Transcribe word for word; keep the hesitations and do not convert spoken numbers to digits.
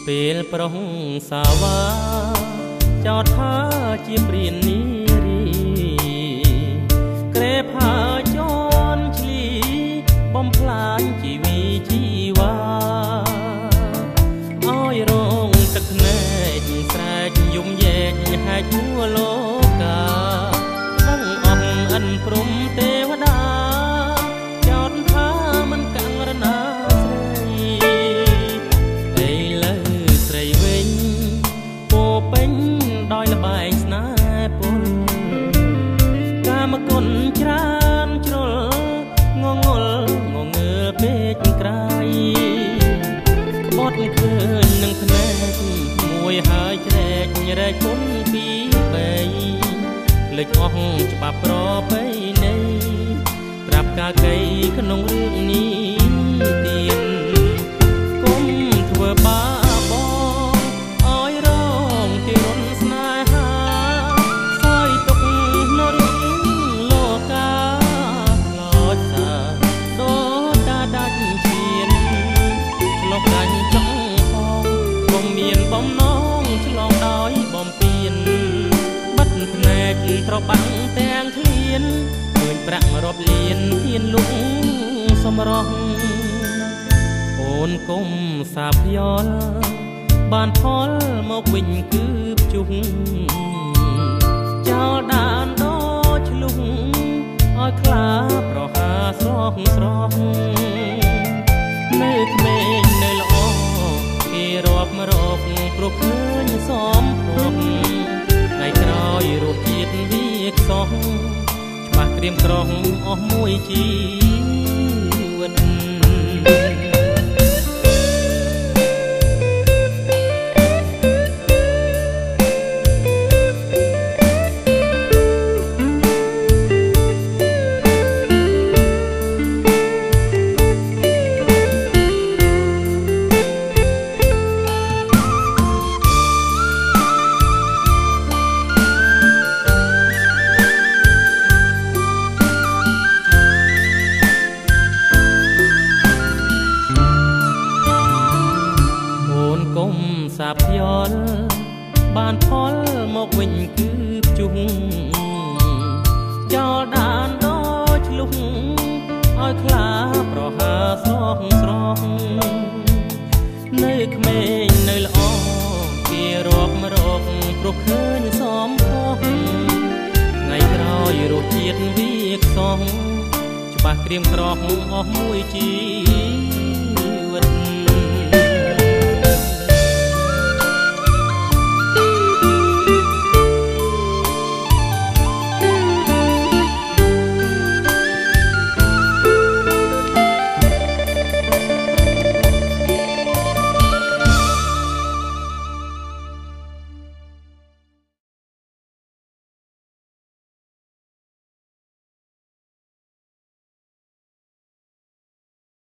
ពេលប្រុងសាវ៉ាចោតថាជាព្រាននារីក្រែផាជន់ឆ្លីបំផ្លាញជីវីជីវ៉ាអើយរងទឹកភ្នែកស្រែកយំយែកហែកทั่វលោកាដឹងអស់អិនព្រំទេវតាចោតថាមិនកាំងរណាស្រីឥឡូវស្រីវិញពោពេញដោយលបែងស្នេហ៍ពុលកាមគុណច្រើនជ្រុលងងល់ងងើពេកក្រៃក្បត់ឃើញនឹងភ្នែកមួយហើយជ្រែករែកគុណពីបីលេចអស់ច្បាប់ប្រពៃណីត្រាប់កាកៃក្នុងរឿងនេះទៀតគុំធ្វើបាបឲ្យរងទីរុនស្នេហាសោយទុកនរលោកាខ្លោចសាដូនតាដាច់ឈានឆ្លុះដាច់ចង់ផងពុំមានបំណងឆ្លងដោយបំពេញបិទភ្នែកត្របាំងទាំងឃ្លានឃើញប្រាក់រាប់លានហ៊ានលុកសម្រស់អូនគុំសាភយល់បានផលមកវិញគឺភ្ជុំចោលដានដល់ឆ្លុះឲ្យខ្លាប្រហាស្រស់ស្រស់នៅក្មេងនៅល្អគេរាប់រកព្រោះឃើញសំភពថ្ងៃក្រោយរសជាតិវាខ្សោះច្បាស់ក្រៀមក្រំអស់មួយជីវិតសាភយល់បានផលមកវិញគឺភ្ជុំចោលដានដល់ឆ្លុះឲ្យខ្លាប្រហាស្រស់ស្រស់នៅក្មេងនៅល្អគេរាប់រកព្រោះឃើញសំខុសថ្ងៃក្រោយរសជាតិវាខ្សោះច្បាស់ក្រៀមក្រំអស់មួយជី